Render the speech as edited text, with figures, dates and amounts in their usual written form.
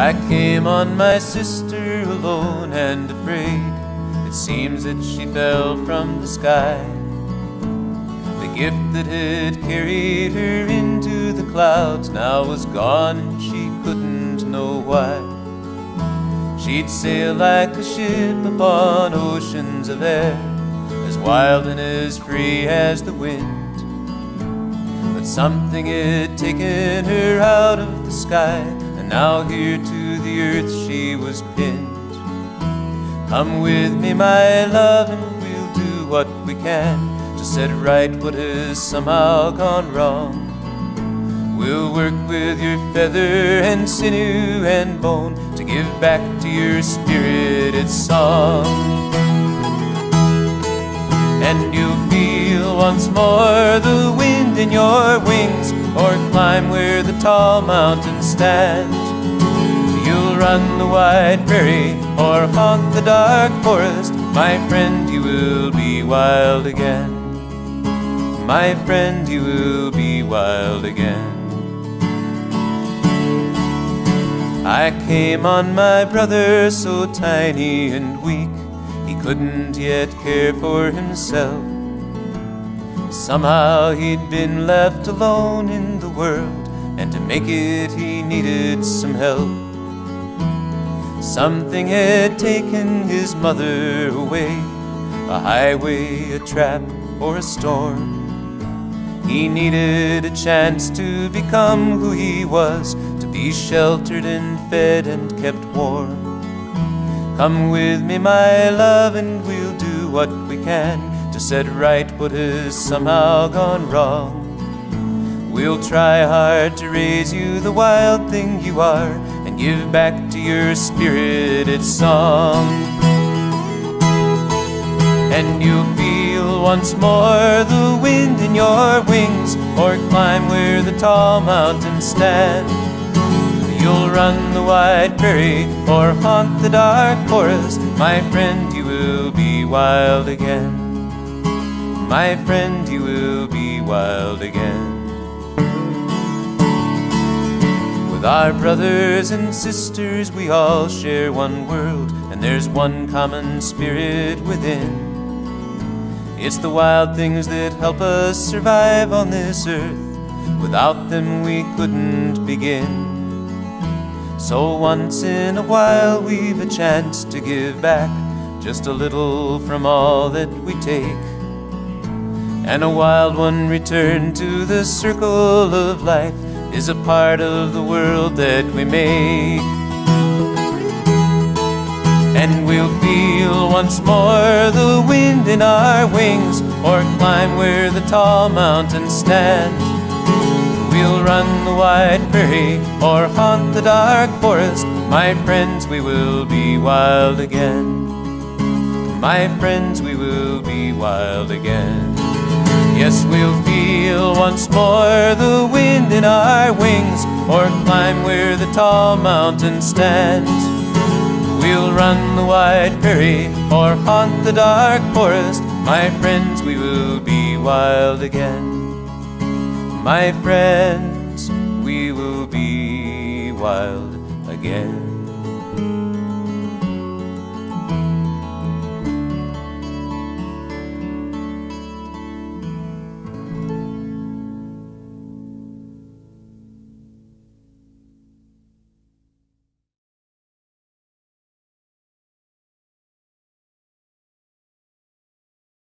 I came on my sister alone and afraid. It seems that she fell from the sky. The gift that had carried her into the clouds now was gone, and she couldn't know why. She'd sail like a ship upon oceans of air, as wild and as free as the wind. But something had taken her out of the sky, and now here to the earth she was pinned. Come with me, my love, and we'll do what we can to set right what has somehow gone wrong. We'll work with your feather and sinew and bone to give back to your spirit its song. And you'll feel once more the wind in your wings, or climb where the tall mountains stand. You'll run the wide prairie or haunt the dark forest. My friend, you will be wild again. My friend, you will be wild again. I came on my brother so tiny and weak, he couldn't yet care for himself. Somehow he'd been left alone in the world, and to make it he needed some help. Something had taken his mother away, a highway, a trap, or a storm. He needed a chance to become who he was, to be sheltered and fed and kept warm. Come with me, my love, and we'll do what we can to set right what has somehow gone wrong. We'll try hard to raise you the wild thing you are, and give back to your spirit its song. And you'll feel once more the wind in your wings, or climb where the tall mountains stand. You'll run the wide prairie or haunt the dark forest. My friend, you will be wild again. My friend, you will be wild again. With our brothers and sisters we all share one world, and there's one common spirit within. It's the wild things that help us survive on this earth. Without them we couldn't begin. So once in a while we've a chance to give back just a little from all that we take, and a wild one return to the circle of life is a part of the world that we make. And we'll feel once more the wind in our wings, or climb where the tall mountains stand. We'll run the wide prairie or haunt the dark forest. My friends, we will be wild again. My friends, we will be wild again. Yes, we'll feel once more the wind in our wings, or climb where the tall mountains stand. We'll run the wide prairie or haunt the dark forest. My friends, we will be wild again. My friends, we will be wild again.